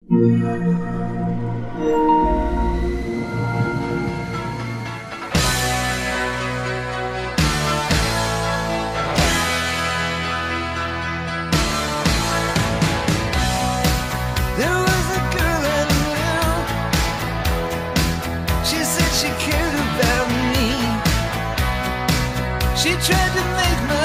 There was a girl I knew. She said she cared about me. She tried to make my